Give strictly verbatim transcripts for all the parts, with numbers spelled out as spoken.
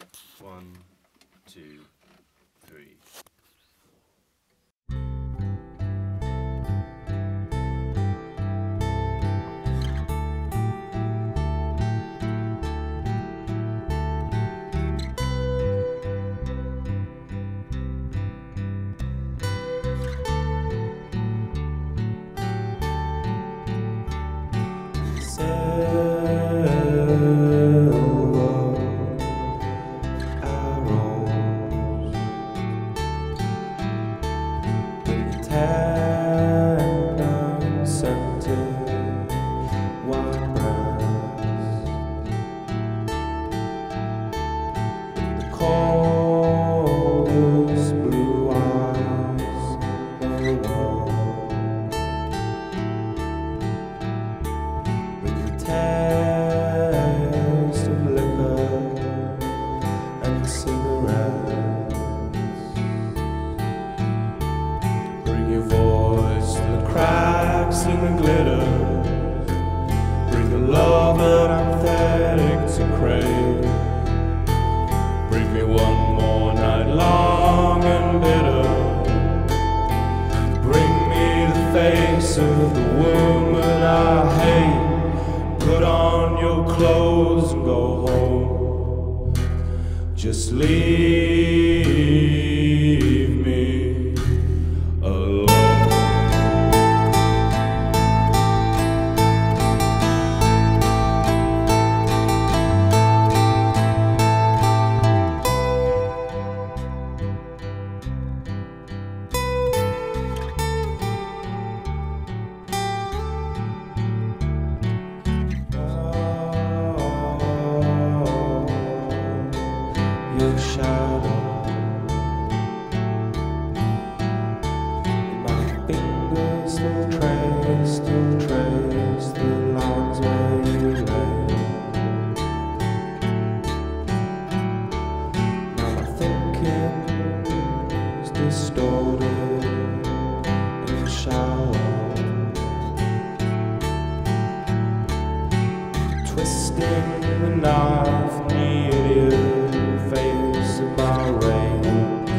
One, two, three. Just leave me alone. Your shadow in my fingers still trace, still trace the lines where you lay. Now my thinking's distorted and shallow, twisting the knife near you. Face of my rage,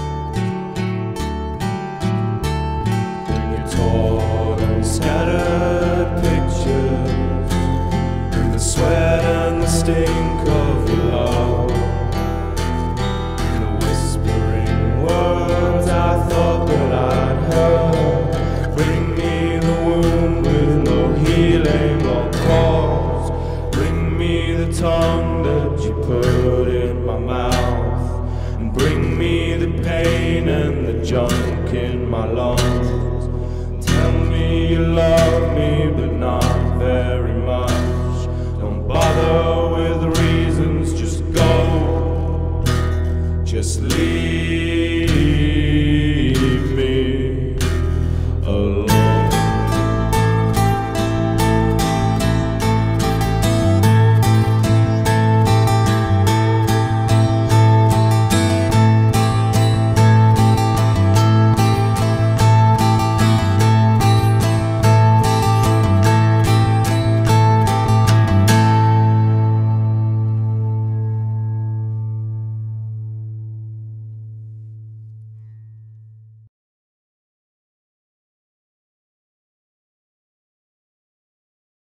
bring your torn and scattered pictures, bring the sweat and the stink of your love, bring the whispering words I thought that I'd heard, bring me the wound with no healing or cause, bring me the tongue that you put in my mouth, and bring me the pain and the junk in my lungs. Tell me you love me, but